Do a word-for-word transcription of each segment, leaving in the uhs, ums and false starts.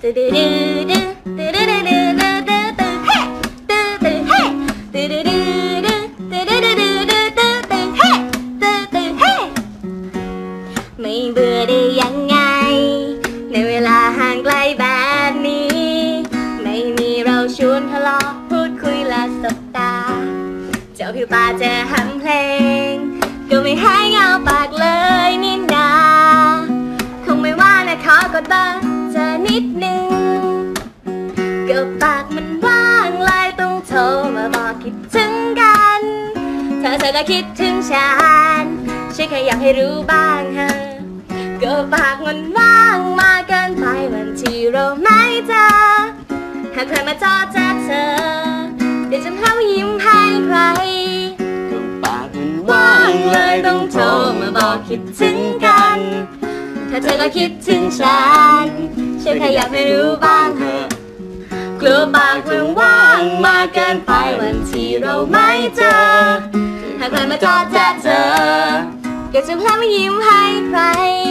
뚜루루루 뚜루루루루루루 뚜뚜 헤 뚜루루루 뚜루루루루루루 헤 뚜뚜 헤 ไม่เบื่อได้ยังไงในเวลาห่างไกลแบบนี้ไม่มีเราชวนทะเลาะพูดคุยและสบตาเจ้าผิวตาเจอหำเพลงก็ไม่หายเหงาปากเลยนี่นาคงไม่ว่านะขอกดเบอร์เธอนิดนึงก็ปากมันว่างเลยต้องโทรมาบอกคิดถึงกันถ้าเธอก็คิดถึงฉันฉันแค่อยากให้รู้บ้างเธอก็ปากมันว่างมากเกินไปวันที่เราไม่เจอหากใครมาจอเจอเธอเดี๋ยวจะพาว่ายิ้มให้ใครก็ปากมันว่างเลยต้องโทรมาบอกคิดถึงกันถ้าเธอก็คิดถึงฉันฉันแค่อยากให้รู้บ้างเถอะกลัวปากมันว่างมากเกินไปวันที่เราไม่เจอหากใครมาจอเจอเธอก็จะพาว่ายิ้มให้ใคร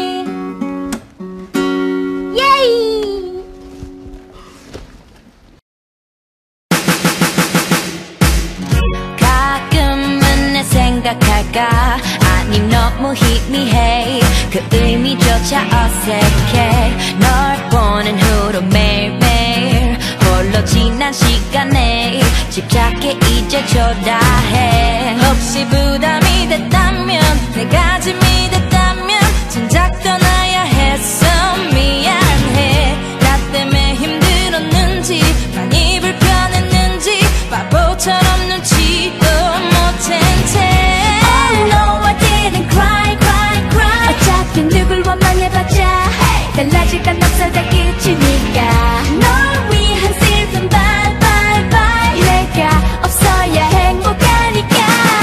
เย้생각할까 아님 너무 희미해 그 의미조차 어색해 널 보는 후로 매일매일 홀로 지난 시간에 집착해 이제 초라해 혹시 부담이 됐다면 내가 짐이 됐다면 진작 떠나야 했어 미안해 나 때문에 힘들었는지 많이 불편했는지 바보처럼 눈치도 못한 채 Oh no I didn't cry cry cry 어차피 누굴 원망해봤자 달라질 건 없어 다 끝이니까 널 위한 슬픈 bye bye bye 내가 없어야 행복하니까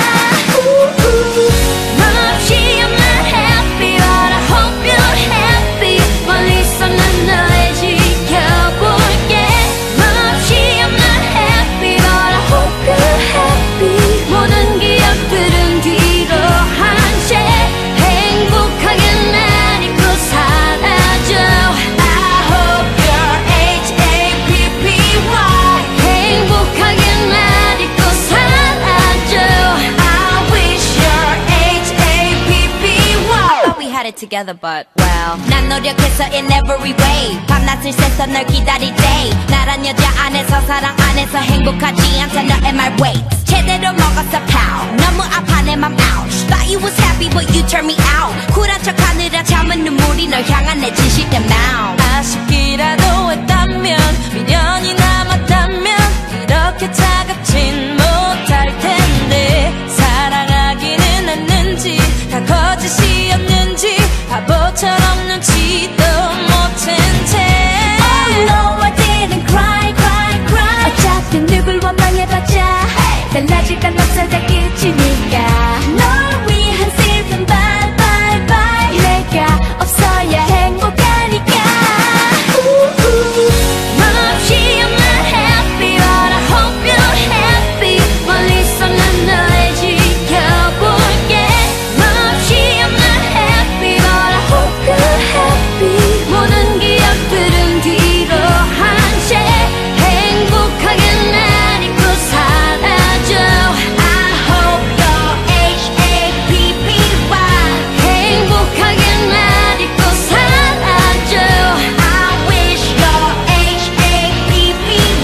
너 없이 I'm not happy but I hope you're happy 멀리서 난 너를 지켜볼게 너 없이 I'm not happy but I hope you're happy 모든 기억들은 뒤로 한 채 행복하게 날 잊고 살아줘 I hope you're H A P P Y 행복하게 날 잊고 살아줘 I wish you're H A P P Y Thought we had it together but well 난 노력했어 in every way 밤낮을 새서 널 기다릴 day 나란 여자 안에서 사랑 안에서 행복하지 않다 너의 말 wait 제대로 먹었어 pow 너무 아파 내 맘 ouch Thought you was happy but you turned me out 쿨한 척하느라 참은 눈물이 널 향한 내 진실된 마음 아쉽기라도 했다면 미련이 남았다면 이렇게 차갑진 못할 텐데 사랑하기는 했는지 다 거짓이었는지 바보처럼 눈치도 못한 채 Oh no I didn't cry cry cry 어차피 누굴 원망해봤자 달라질 건 없어 다 끝이니까 널 위한 슬픈 bye bye bye 내가 없어야 행복하니까 너 없이 I'm not happy but I hope you're happy 멀리서 난 너를 지켜볼게 너 없이 I'm not happy but I hope you're happy 모든 기억들은 뒤로 한 채 행복하게 날 잊고 살아줘 I hope you're H A P P Y 행복하게 날 잊고 살아줘 I wish you're H A P P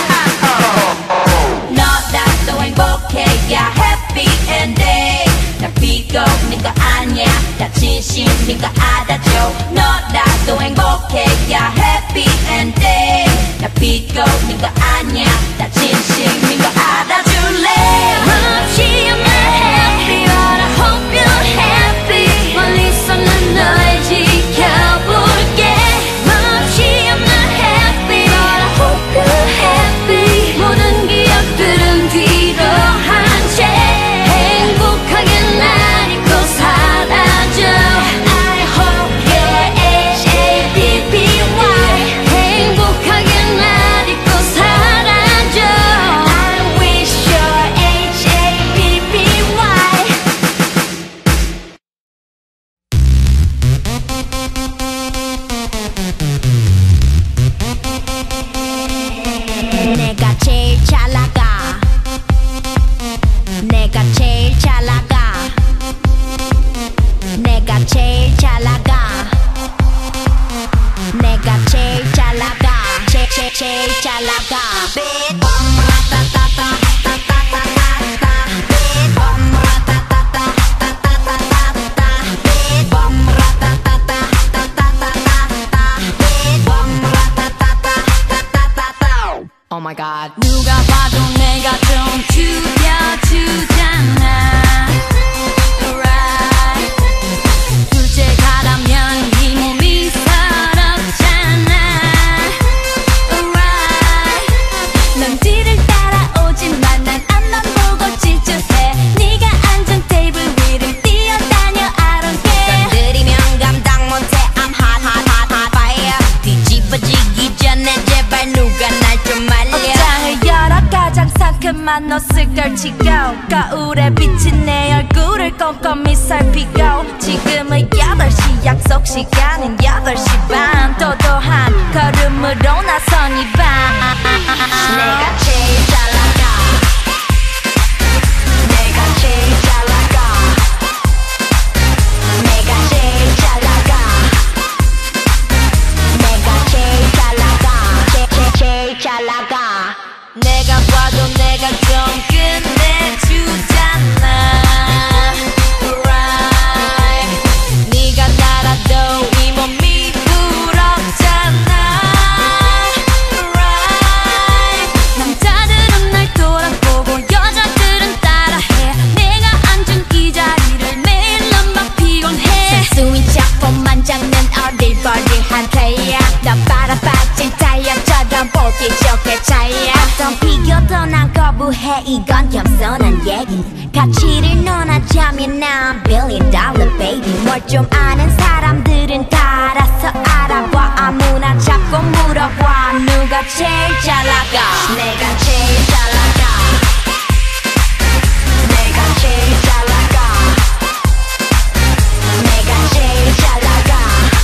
Y 너라도 행복해야 happy ending 나 비꼬는 거 아니야 다 진심인 거 알아줘 너라도 행복해야 happy ending 나 비꼬는 거 아니야 다 진심인 거 알아줄래 너 없이 I'm not happy but I hope you're happy 멀리서 난 널 지켜볼게 너 없이 I'm not happy but I hope you're happy 모든 기억들은 뒤로 한 채 행복하게 날 잊고 살아줘 I hope you're H A P P Y 행복하게 날 잊고 살아줘 제일 제일 잘 나가 Oh my god 누가 봐도 내가 좀 죽여주잖아 Right 둘째 가라면 이 몸이 서럽잖아 Right 넌 뒤를 따라오지만 난 앞만 보고 질주해 네가 앉은 테이블 위를 뛰어다녀 I don't care 건드리면 감당 못해 I'm hot hot hot hot fire 뒤집어지기 전에 제발 누가 날 좀 말려 옷장을 열어 가장 상큼한 옷을 걸치고 거울에 비친 내 얼굴을 꼼꼼히 살피고 지금은 여덟 시 약속 시간은 여덟 시 반 도도한 걸음으로 나선 이 밤 내가 제일 잘 나가 내가 제일 잘 나가 내가 제일 잘 나가 내가 제일 잘 나가 제, 제, 제일 잘 나가 내가 봐도 내가 좀 끝내주잖아 Right 네가 날아도 이 몸이 부럽잖아 Right 남자들은 날 돌아보고 여자들은 따라해 내가 앉은 이 자리를 매일 넌 막 피곤해 순수인 작품만 잡는 어릴버릴한 플레이야 너 빨아빠진 타이어처럼 보기 좋게 차이야 어떤 비교도 난 거부해 이건 겸손한 얘기 가치를 논하자면 난 billion dollar baby 뭘 좀 아는 사람들은 다 알아서 알아봐 아무나 자꾸 물어봐 누가 제일 잘 나가 내가 제일 잘 나가 내가 제일 잘 나가 내가 제일 잘 나가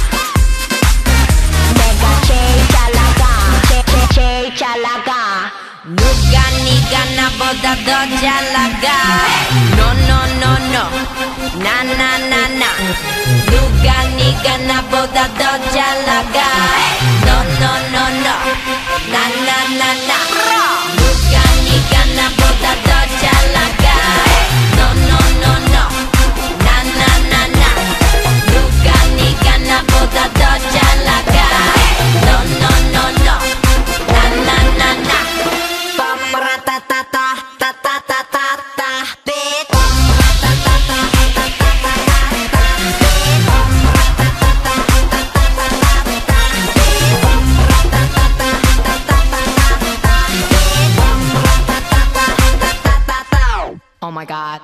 내가 제일 잘 나가 제, 제, 제일 잘 나가 누가 니가 나보다 더 잘 나가 No no no no 나 나 나 나 누가 니가 나보다 더 잘 나가 No no no no 나 나 나 나 누가 니가 나보다 더 잘 나가 No no no no 나 나 나 나 누가 니가 나보다 더 잘 나가 No no no no 나 나 나 나 빰라따따따 따따따따따 bitch Oh my god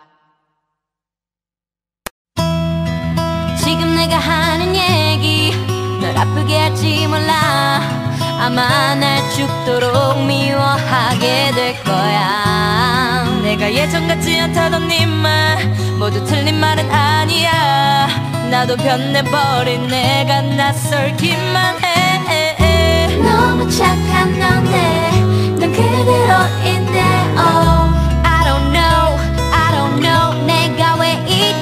지금 내가 하는 얘기 널 아프게 할지 몰라 아마 날 죽도록 미워하게 될 거야 내가 예전 같지 않다던 네 말 모두 틀린 말은 아니야 나도 변해버린 내가 낯설기만 해 너무 착한 너네 넌 그대로인데 oh I don't know I don't know 내가 왜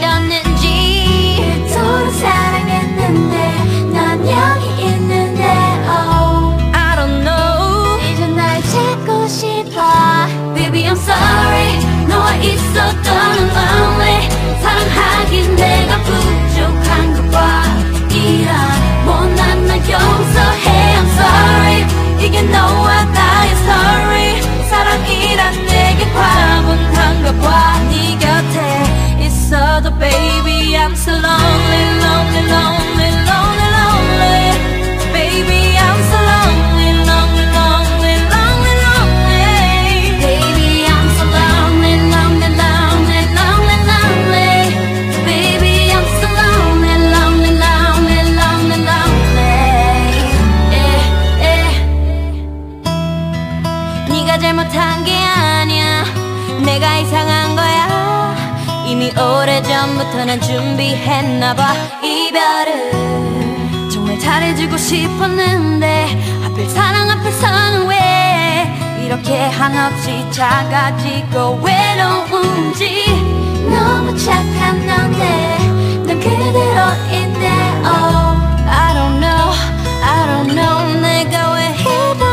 이러는지 서로 사랑했는데 난 여기 있는데 oh I don't know 이제 날 찾고 싶어 Baby I'm sorry 너와 있었던 I'm lonely 사랑하긴 내가 부족한 것 봐 이런 못난 날 용서해 I'm sorry 이게 너와 나의 story 사랑이란 내게 과분한가 봐 네 곁에 있어도 baby I'm so lonely lonely lonely lonely lonely baby I'm so lonely lonely lonely lonely lonely baby I'm so lonely lonely lonely lonely lonely baby I'm so lonely lonely lonely lonely lonely eh, eh. 네가 잘못한 게 아니야 내가 이상한 거야 이미 오래전부터 난 준비했나봐 이별을 정말 잘해주고 싶었는데 하필 사랑 앞에서는 왜 이렇게 한없이 작아지고 외로운지 너무 착한 너네 넌 그대로인데 oh I don't know I don't know 내가 왜 이러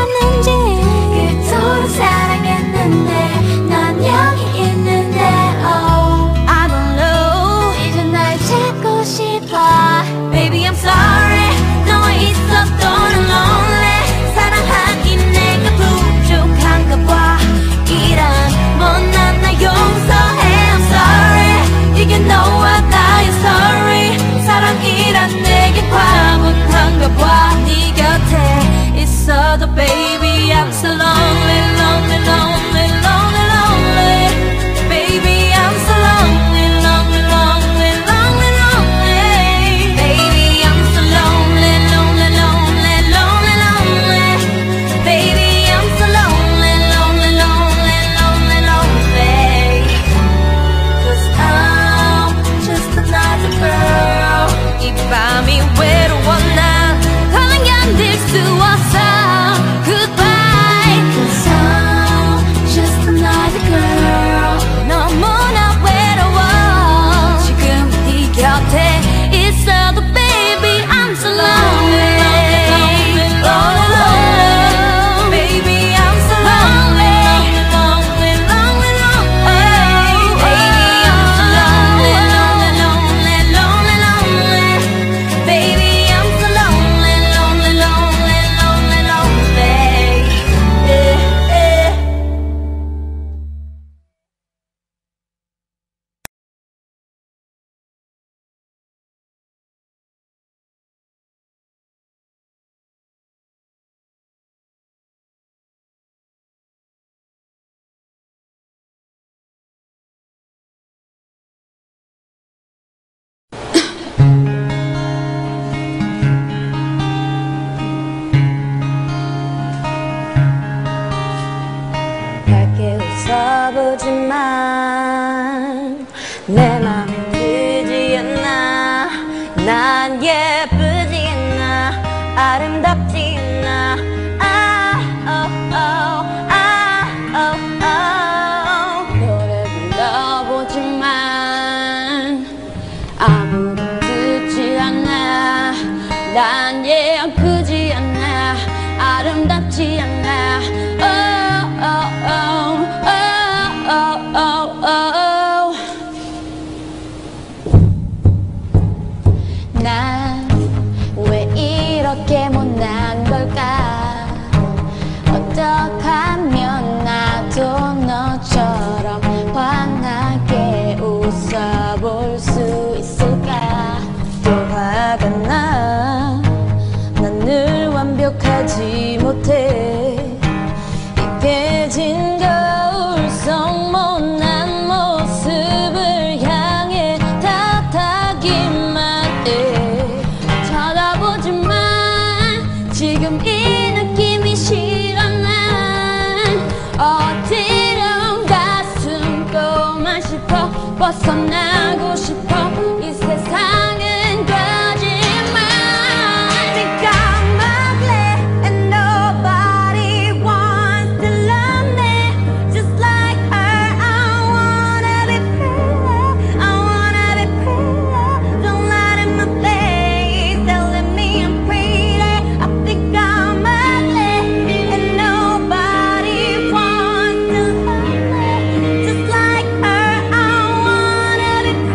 알아보지만 내 맘은 크지 않아. 난 예쁘지 않아. 아름답지 않아. 아, 어, 어, 아, 어, 어. 노래 불러보지만 아무도 듣지 않아. 난 예쁘지 않아. 아름답지 않아. Oh, oh, oh, oh, oh, oh, oh. 난 왜 이렇게 못난 걸까? 어떡하면 나도 너처럼 환하게 웃어볼 수 있을까? 또 화가 나. 난 늘 완벽하지 못해. 익혀진 거울 속 못난 모습을 향해 탓하기만 해. 쳐다보지만 지금 이 느낌이 싫어. 난 어디론 가슴고만 싶어. 벗어나고 싶어. 이 세상은 거짓말. Think I'm ugly and nobody wants to love me just like her. I wanna be pretty, I wanna be pretty. Don't lie in my face, telling me I'm pretty. I think I'm ugly and nobody wants to love me just like her. I wanna be pretty.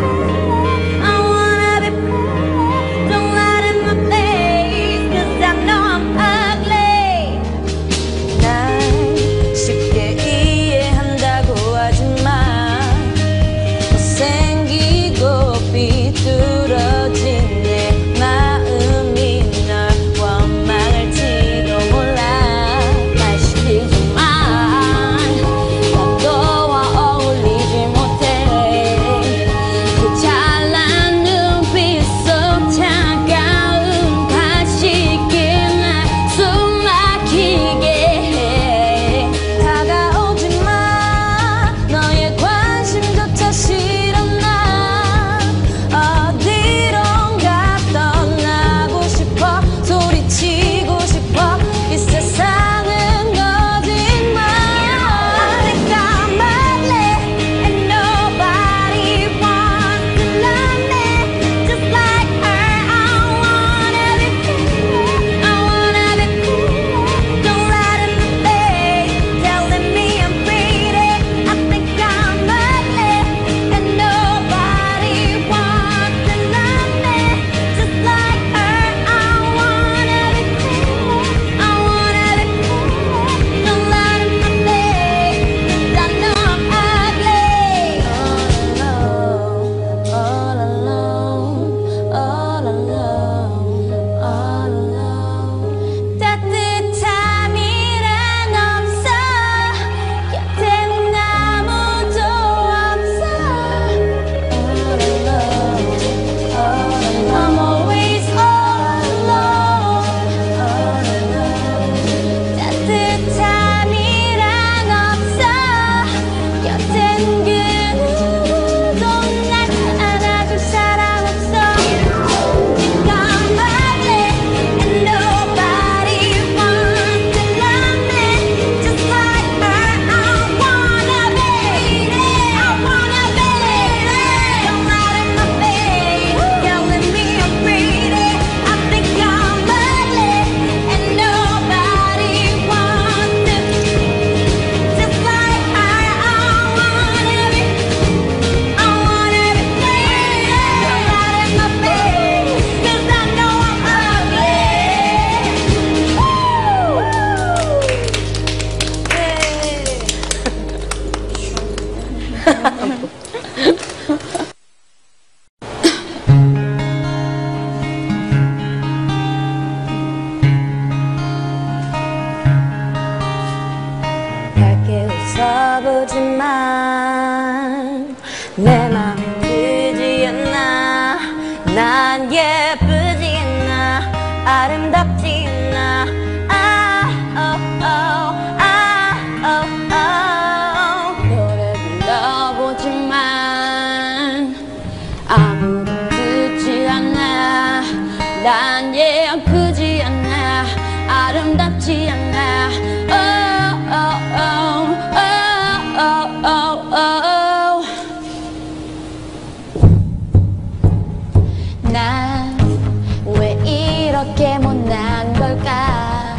아름답지 않아. oh, oh, oh, oh, oh, oh, oh. 난 왜 이렇게 못난 걸까?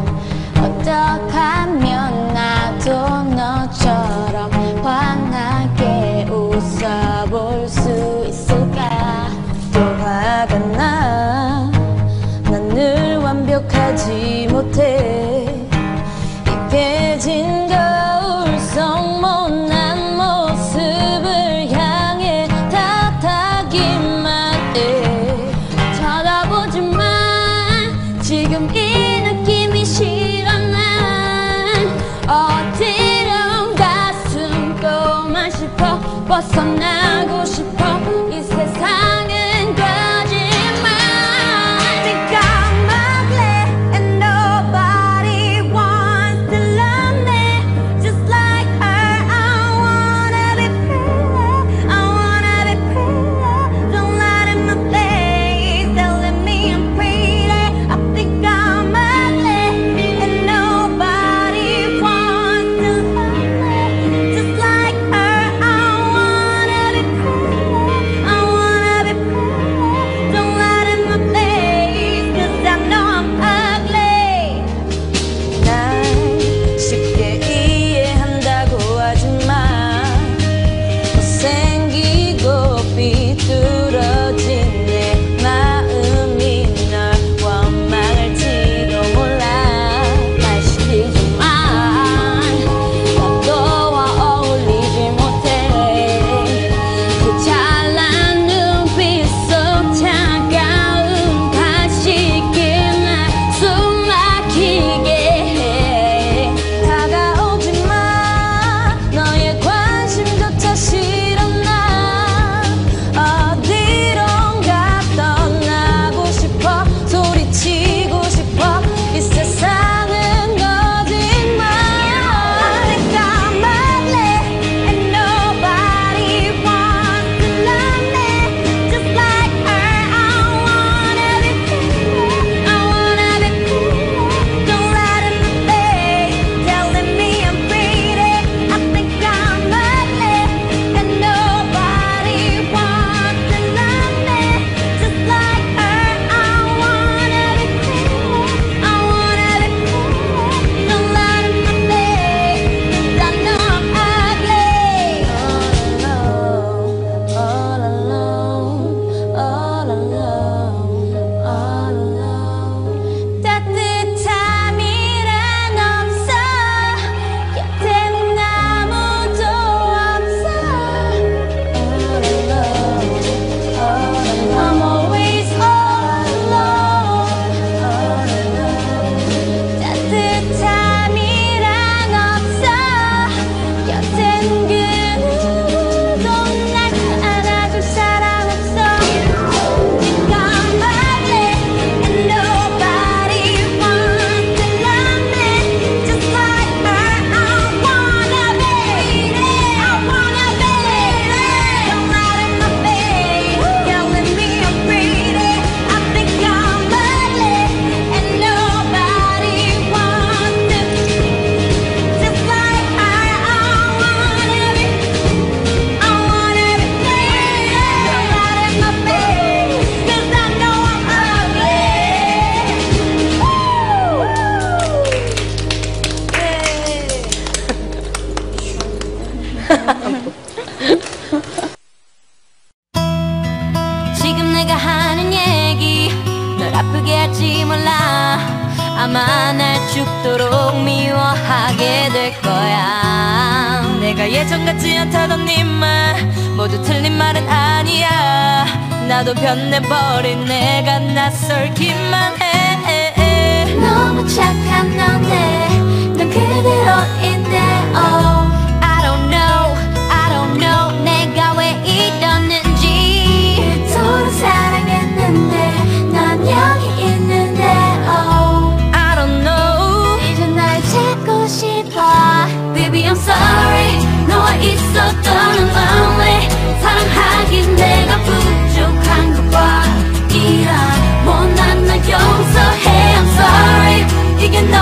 어떡하면 나도 너처럼 환하게 웃어볼 수 있을까? 또 화가 나. 난 늘 완벽하지 못해. 익혀진 거울 속 못난 모습을 향해 탓하기만 해. 쳐다보지만 지금 이 느낌이 싫어. 난 어디론가 숨고만 싶어. 벗어나고 싶어. 이 세상은 거짓말. I think I'm ugly and nobody wants to love me just like her. I wanna be pretty, I wanna be pretty. Don't lie in my face, telling me I'm pretty. I think I'm ugly and nobody wants to love me just like her. I wanna be pretty, I wanna be pretty. Don't lie in my face, 'cause I know I'm ugly. 날 쉽게 이해한다고 하지만 못생기고 비뚤어진 내 마음이 널 원망할지도 몰라. 말 시키지만 난 너와 어울리지 못해. 그 찬란 눈빛 속 차가운 가식이 날 숨 막히게 해. 다가오지 마. 너의 관심조차 싫어. 난 어디론가 떠나고 싶어. 소리치고 싶어. 이 세상은 거짓말. I think I'm ugly and nobody wants to love me just like her. I wanna be pretty, I wanna be pretty. Don't lie in my face, telling me I'm pretty. I think I'm ugly and nobody wants to love me just like her. I wanna be pretty, I wanna be pretty. Don't lie in my face, 'cause I know I'm ugly. All alone, all alone, all alone. 따뜻함이란 없어. 곁에는 아무도 없어. All alone, all alone. I'm always all alone, all alone. 따뜻함이란 없어. 곁에는 그 누구도 날 안아줄 사람 없어. Think I'm ugly and nobody wants to love me just like her. I wanna be pretty, I wanna be pretty. Don't lie in my face, telling me I'm pretty. I think I'm ugly and nobody wants to just like her. I wanna be, I wanna be pretty. Don't lie in my face, 'cause I know I'm ugly. 지금 내가 하는 얘기 널 아프게 할지 몰라. 아마 날 죽도록 미워하게 될 거야. 내가 예전 같지 않다던 네 말 모두 틀린 말은 아니야. 나도 변해버린 내가 낯설기만 해. 너무 착한 너네, 넌 그대로인데. Oh, I don't know, I don't know. 내가 왜 이러는지. 서로 사랑했는데 난 여기 있는데. Oh, I don't know. 이제 날 찾고 싶어. Baby I'm sorry. 너와 있었던 I'm lonely. 사랑하긴 내가 부족한 것 봐. 이런 못난 날 용서해. I'm sorry. 이게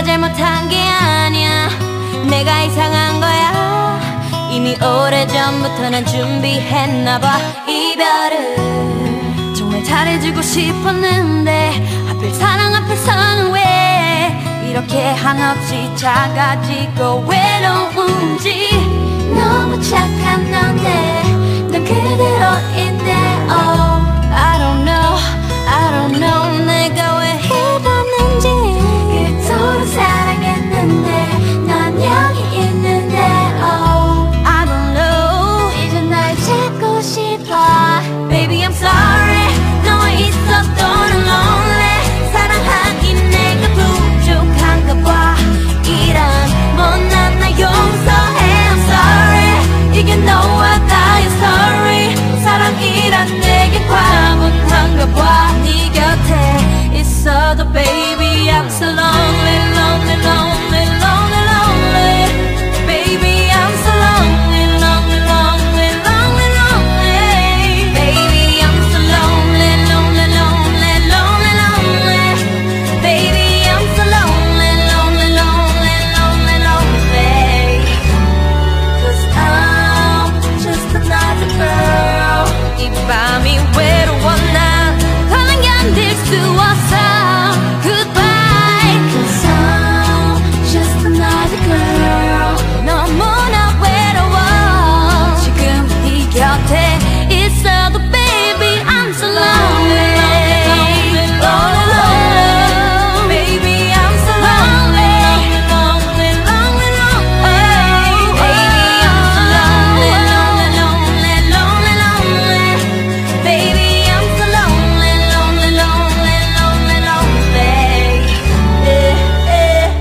네가 잘못한 게 아니야. 내가 이상한 거야. 이미 오래전부터 난 준비했나봐. 이별을 정말 잘해주고 싶었는데 하필 사랑 앞에서는 왜 이렇게 한없이 작아지고 외로운지. 너무 착한 너네 넌 그대로인데 oh I don't know I don't know 내가 왜 이러는지. 그토록 사랑했는데 난 여기 있는데 oh I don't know 이제 날 찾고 싶어. Baby I'm sorry 너와 있어도 난 lonely. 사랑하기 내가 부족한가 봐. 이런 못난 나 용서해 I'm sorry 이게 너와 나의 story. 사랑이란 내게 과분한가 봐. 네 곁에 있어도 baby I'm so lonely lonely lonely lonely lonely. Baby I'm so lonely lonely lonely lonely lonely. Baby I'm so lonely lonely lonely lonely lonely. Baby I'm so lonely lonely lonely lonely lonely. Cause I'm just another girl. 이 밤이 외로워 난 더는 견딜 수 없어. Goodbye. Cause I'm just another girl. 너무나 외로워. 지금 네 곁에 있어도 baby I'm so lonely. Lonely, lonely, lonely. Baby I'm so lonely. Lonely, lonely, lonely. Baby I'm so lonely. Lonely, lonely, lonely. Baby I'm so lonely. Lonely, lonely, lonely, lonely. Eh, eh.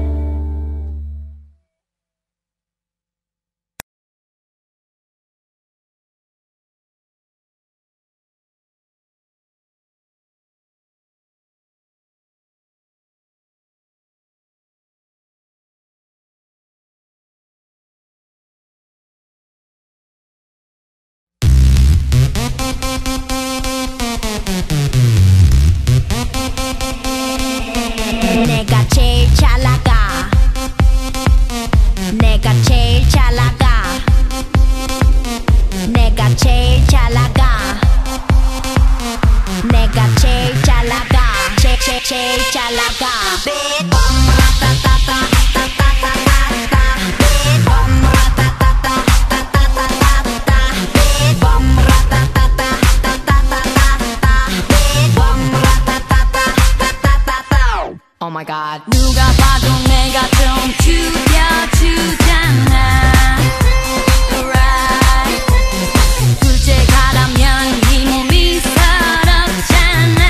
내가 제일 잘 나가. 내가 제일 잘 나가. 내가 제일 잘 나가. 내가 제일 잘 나가. 제, 제, 제일 잘 나가. Oh my god. 누가 봐도 내가 좀 죽여주잖아. Right. 둘째 가라면 이 몸이 서럽잖아.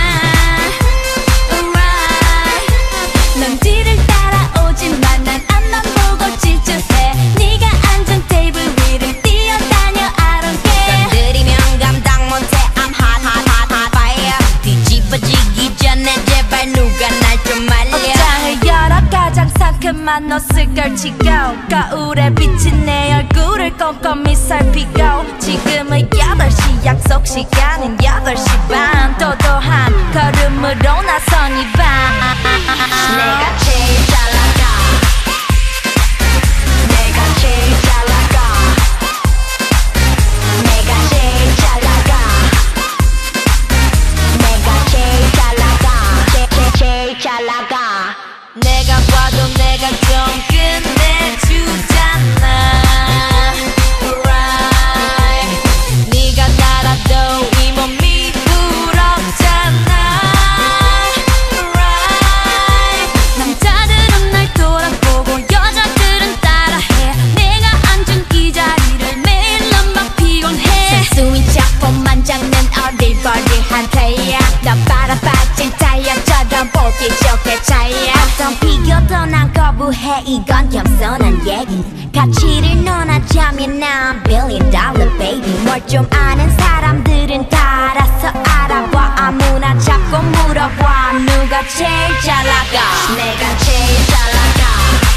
Right. 넌 뒤를 따라오지만 난 앞만 보고 지쳐해. 네가 앉은 테이블 위를 뛰어다녀 I don't care. 건드리면 감당 못해 I'm hot hot hot hot fire. 뒤집어지기 전에 제발 누가 날 좀 말려. 옷장을 열어 가장 상큼한 옷을 걸치고 거울에 비친 내 얼굴을 꼼꼼히 살피고 지금은 여덟 시 약속 시간은 여덟 시 반. 도도한 걸음으로 나선 이 밤. 내가 제일 잘 나가. 내가 제일 잘 나가. 내가 제일 잘 나가. 내가 제일 잘 나가. 제, 제, 제일 잘 나가. 내가 봐도 내가 좀 끝내주잖아. Right. 네가 달아도 이 몸이 부럽잖아. Right. 남자들은 날 돌아보고 여자들은 따라해. 내가 앉은 이 자리를 매일 넌 막 피곤해. 순수히 작품만 잡는 어리버리한 태야. 넌 빨아빠진 타이어처럼 보기 좋게 차야. 어떤 비교도 난 거부해. 이건 겸손한 얘기. 가치를 논하자면 난 billion dollar baby. 뭘 좀 아는 사람들은 다 알아서 알아봐. 아무나 자꾸 물어봐. 누가 제일 잘 나가. 내가 제일 잘 나가.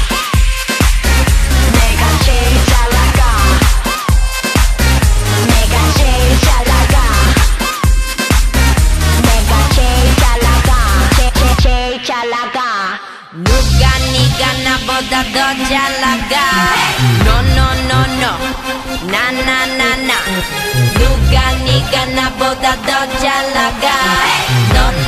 내가 제일 잘 나가. 내가 제일 잘 나가. 내가 제일 잘 나가. 제, 제, 제일 잘 나가. 누가 네가 나보다 더 잘 나가 No no no no 나 나 나 나 누가 네가 나보다 더 잘 나가 No